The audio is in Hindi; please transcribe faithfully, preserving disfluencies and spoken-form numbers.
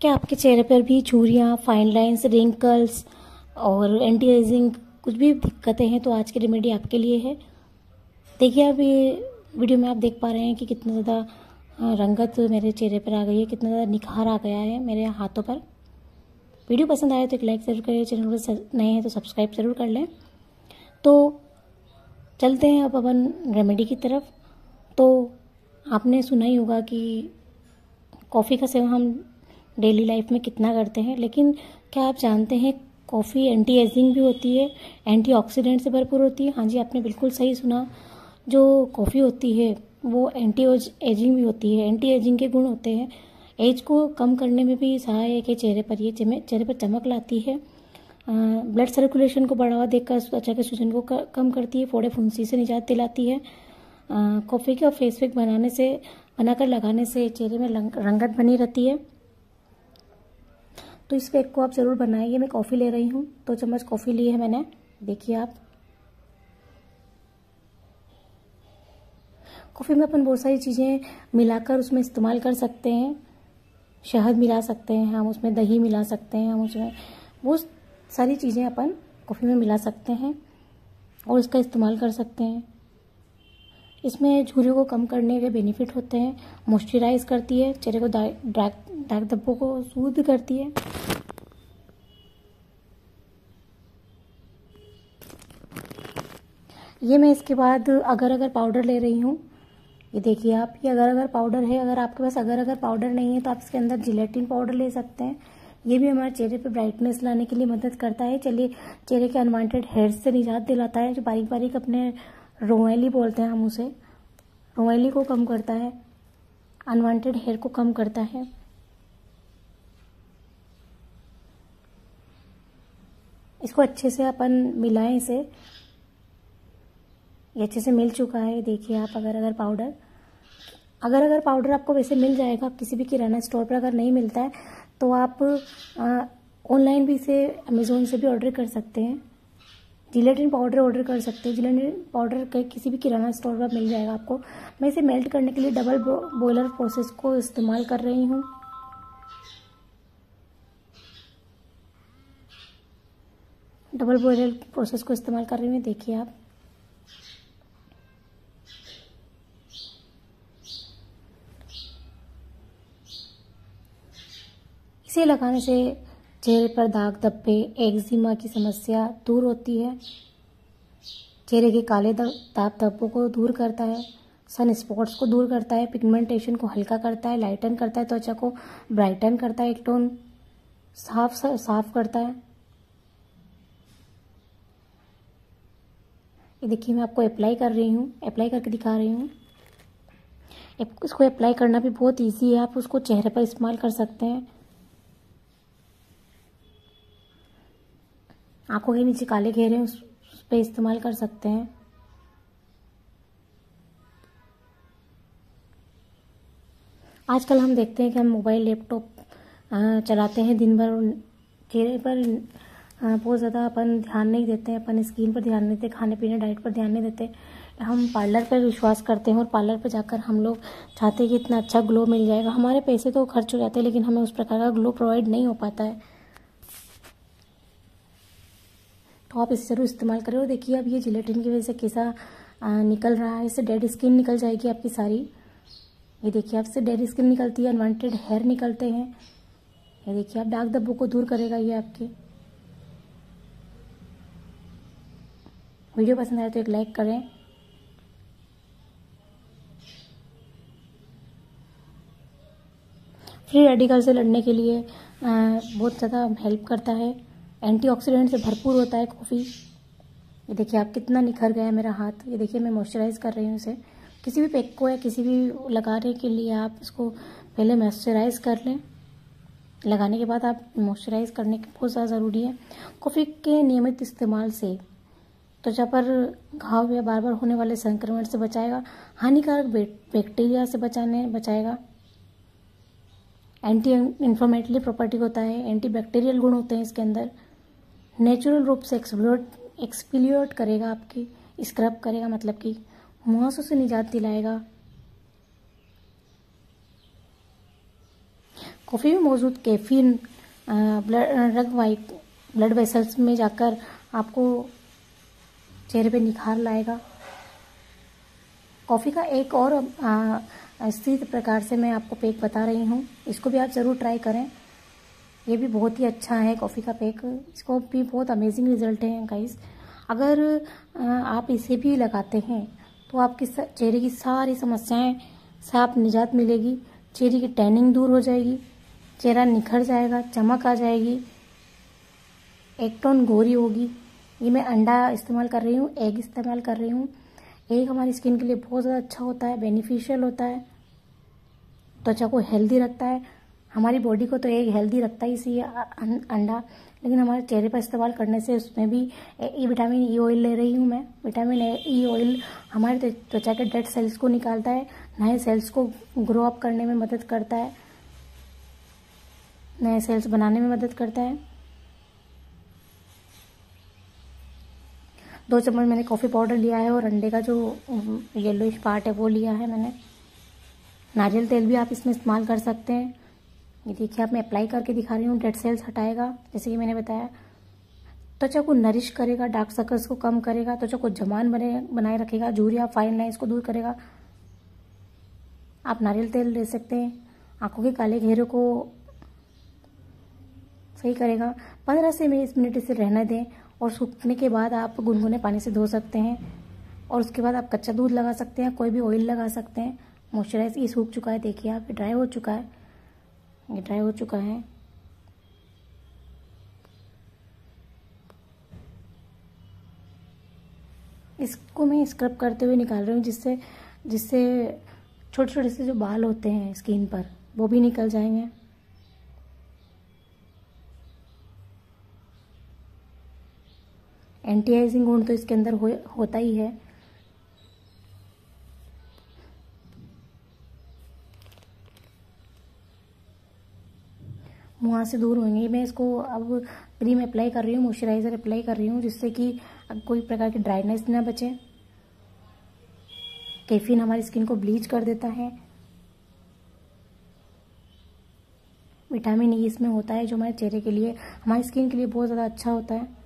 क्या आपके चेहरे पर भी झुर्रियाँ, फाइन लाइंस, रिंकल्स और एंटी एजिंग कुछ भी दिक्कतें हैं तो आज की रेमेडी आपके लिए है। देखिए अब ये वीडियो में आप देख पा रहे हैं कि कितना ज़्यादा रंगत मेरे चेहरे पर आ गई है, कितना ज़्यादा निखार आ गया है मेरे हाथों पर। वीडियो पसंद आए तो एक लाइक ज़रूर करें, चैनल पर नए हैं तो सब्सक्राइब ज़रूर कर लें। तो चलते हैं अब अपन रेमेडी की तरफ। तो आपने सुना ही होगा कि कॉफ़ी का सेवन हम डेली लाइफ में कितना करते हैं, लेकिन क्या आप जानते हैं कॉफ़ी एंटी एजिंग भी होती है, एंटीऑक्सीडेंट से भरपूर होती है। हाँ जी, आपने बिल्कुल सही सुना। जो कॉफ़ी होती है वो एंटी एजिंग भी होती है, एंटी एजिंग के गुण होते हैं। एज को कम करने में भी सहायक है। चेहरे पर ये चेहरे पर चमक लाती है, ब्लड सर्कुलेशन को बढ़ावा देकर त्वचा के सूजन को कम करती है, फोड़े फुंसी से निजात दिलाती है। कॉफ़ी का फेस पैक बनाने से बनाकर लगाने से चेहरे में रंगत बनी रहती है। तो इस पैक को आप ज़रूर बनाइए। मैं कॉफ़ी ले रही हूँ, दो चम्मच कॉफ़ी ली है मैंने। देखिए आप, कॉफ़ी में अपन बहुत सारी चीज़ें मिलाकर उसमें इस्तेमाल कर सकते हैं। शहद मिला सकते हैं हम उसमें, दही मिला सकते हैं हम उसमें, बहुत सारी चीज़ें अपन कॉफ़ी में मिला सकते हैं और इसका इस्तेमाल कर सकते हैं। इसमें झुर्रियों को कम करने के बेनिफिट होते हैं। मॉइस्चराइज करती है, चेहरे को दाग दाग धब्बों को सूद करती है। ये मैं इसके बाद अगर अगर पाउडर ले रही हूँ। ये देखिए आप, ये अगर अगर पाउडर है। अगर आपके पास अगर अगर पाउडर नहीं है तो आप इसके अंदर जिलेटिन पाउडर ले सकते हैं। ये भी हमारे चेहरे पे ब्राइटनेस लाने के लिए मदद करता है। चलिए, चेहरे के अनवांटेड हेयर्स से निजात दिलाता है। जो बारीक बारीक अपने रोएली बोलते हैं हम उसे, रोएली को कम करता है, अनवांटेड हेयर को कम करता है। इसको अच्छे से अपन मिलाएं इसे। ये अच्छे से मिल चुका है। देखिए आप, अगर अगर पाउडर अगर अगर पाउडर आपको वैसे मिल जाएगा किसी भी किराना स्टोर पर। अगर नहीं मिलता है तो आप ऑनलाइन भी इसे अमेज़ोन से भी ऑर्डर कर सकते हैं। जिलेटिन पाउडर ऑर्डर कर सकते हैं। जिलेटिन पाउडर किसी भी किराना स्टोर पर मिल जाएगा आपको। मैं इसे मेल्ट करने के लिए डबल बॉयलर प्रोसेस को इस्तेमाल कर रही हूँ। डबल बॉयलर प्रोसेस को इस्तेमाल कर रही हूँ। देखिए आप, इसे लगाने से चेहरे पर दाग धब्बे, एक्जिमा की समस्या दूर होती है। चेहरे के काले दाग धब्बों को दूर करता है, सन स्पॉट्स को दूर करता है, पिगमेंटेशन को हल्का करता है, लाइटन करता है, त्वचा को ब्राइटन करता है, एक टोन साफ साफ करता है। ये देखिए, मैं आपको अप्लाई कर रही हूँ, अप्लाई करके दिखा रही हूँ। इसको अप्लाई करना भी बहुत इजी है। आप उसको चेहरे पर इस्तेमाल कर सकते हैं। आंखों के नीचे काले घेरे उस पर इस्तेमाल कर सकते हैं। आजकल हम देखते हैं कि हम मोबाइल लैपटॉप चलाते हैं दिन भर, चेहरे पर बहुत ज़्यादा अपन ध्यान नहीं देते हैं। अपन स्किन पर ध्यान नहीं देते, खाने पीने डाइट पर ध्यान नहीं देते। हम पार्लर पर विश्वास करते हैं और पार्लर पर जाकर हम लोग चाहते हैं कि इतना अच्छा ग्लो मिल जाएगा। हमारे पैसे तो खर्च हो जाते हैं लेकिन हमें उस प्रकार का ग्लो प्रोवाइड नहीं हो पाता है। तो आप इसे ज़रूर इस्तेमाल करें। और देखिए अब ये जिलेटिन की वजह से कैसा निकल रहा है। इससे डेड स्किन निकल जाएगी आपकी सारी। ये देखिए, आपसे डेड स्किन निकलती है, अनवांटेड हेयर निकलते हैं। ये देखिए आप, दाग धब्बों को दूर करेगा ये आपके। वीडियो पसंद आए तो एक लाइक करें। फ्री रेडिकल से लड़ने के लिए बहुत ज़्यादा हेल्प करता है। एंटीऑक्सीडेंट से भरपूर होता है कॉफ़ी। ये देखिए आप, कितना निखर गया है मेरा हाथ। ये देखिए, मैं मॉइस्चराइज कर रही हूँ इसे। किसी भी पैक को या किसी भी लगाने के लिए आप इसको पहले मॉइस्चराइज कर लें। लगाने के बाद आप मॉइस्चराइज करने की बहुत ज़्यादा ज़रूरी है। कॉफ़ी के नियमित इस्तेमाल से त्वचा पर घाव या बार बार होने वाले संक्रमण से बचाएगा, हानिकारक बैक्टीरिया से बचाने बचाएगा। एंटी इन्फ्लेमेटरी प्रॉपर्टी होता है, एंटी बैक्टीरियल गुण होते हैं इसके अंदर। नेचुरल रूप से एक्सप्लोट एक्सपीलिएट करेगा, आपकी स्क्रब करेगा, मतलब कि मुहासों से निजात दिलाएगा। कॉफ़ी में मौजूद कैफीन ब्लड रग वाइट ब्लड वेसल्स में जाकर आपको चेहरे पे निखार लाएगा। कॉफ़ी का एक और आ, इसी प्रकार से मैं आपको पैक बता रही हूँ, इसको भी आप ज़रूर ट्राई करें। ये भी बहुत ही अच्छा है कॉफ़ी का पैक, इसको भी बहुत अमेजिंग रिजल्ट है गाइस। अगर आप इसे भी लगाते हैं तो आपके चेहरे की सारी समस्याएं से आप निजात मिलेगी। चेहरे की टैनिंग दूर हो जाएगी, चेहरा निखर जाएगा, चमक आ जाएगी, एक टोन गोरी होगी। ये मैं अंडा इस्तेमाल कर रही हूँ, एग इस्तेमाल कर रही हूँ। एग हमारी स्किन के लिए बहुत ज़्यादा अच्छा होता है, बेनिफिशियल होता है, त्वचा को हेल्दी रखता है। हमारी बॉडी को तो एग हेल्दी रखता ही सी अंडा, लेकिन हमारे चेहरे पर इस्तेमाल करने से उसमें भी ई विटामिन ई ऑयल ले रही हूँ मैं। विटामिन ई ऑयल हमारे त्वचा के डेड सेल्स को निकालता है, नए सेल्स को ग्रो अप करने में मदद करता है, नए सेल्स बनाने में मदद करता है। दो चम्मच मैंने कॉफ़ी पाउडर लिया है और अंडे का जो येलोइश पार्ट है वो लिया है मैंने। नारियल तेल भी आप इसमें इस्तेमाल कर सकते हैं। ये देखिए, आप मैं अप्लाई करके दिखा रही हूँ, डेड सेल्स हटाएगा जैसे कि मैंने बताया। त्वचा को नरिश करेगा, डार्क सर्कल्स को कम करेगा, त्वचा को जमान बने बनाए रखेगा, झुर्रियाँ फाइन लाइंस को दूर करेगा। आप नारियल तेल ले सकते हैं, आंखों के काले घेरों को सही करेगा। पंद्रह से बीस मिनट इसे रहने दें और सूखने के बाद आप गुनगुने पानी से धो सकते हैं। और उसके बाद आप कच्चा दूध लगा सकते हैं, कोई भी ऑयल लगा सकते हैं। मॉइस्चराइज ये सूख चुका है, देखिए आप, ड्राई हो चुका है, ये ड्राई हो चुका है। इसको मैं स्क्रब करते हुए निकाल रही हूँ, जिससे जिससे छोटे छोटे से जो बाल होते हैं स्किन पर वो भी निकल जाएंगे। एंटी एजिंग गुण तो इसके अंदर हो, होता ही है। मुँह से दूर होंगे। मैं इसको अब क्रीम अप्लाई कर रही हूँ, मॉइस्चराइज़र अप्लाई कर रही हूँ, जिससे कि कोई प्रकार की ड्राइनेस ना बचे। कैफीन हमारी स्किन को ब्लीच कर देता है। विटामिन ई इसमें होता है, जो हमारे चेहरे के लिए, हमारी स्किन के लिए बहुत ज़्यादा अच्छा होता है।